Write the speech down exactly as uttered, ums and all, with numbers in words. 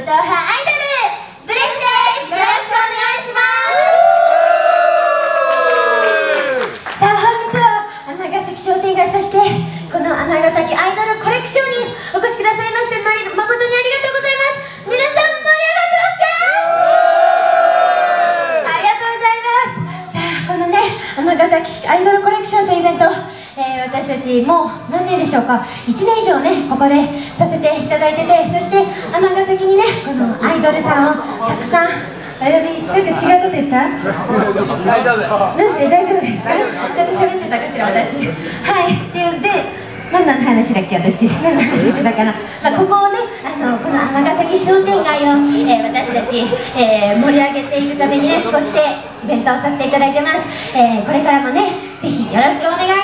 統派アイドルブレスです。よろしくお願いします。さあ本日は尼崎商店街、そしてこの尼崎アイドルコレクションにお越しくださいまして誠にありがとうございます。皆さん盛り上がってますか？ありがとうございます。さあこのね尼崎アイドルコレクションというイベント、えー、私たちもう何年でしょうか、いちねん以上ねここでさせていただいてて、そして尼崎にねこのアイドルさんをたくさんお呼び、なんか違うこと言った？大丈夫。なんで大丈夫ですか？ちょっと喋ってたかしら私。はい。っていうで何の話だっけ私？何の話してたかな。まあここをねあのこの尼崎商店街を、えー、私たち、えー、盛り上げていくためにねこうしてイベントをさせていただいてます。えー、これからもねぜひよろしくお願いします。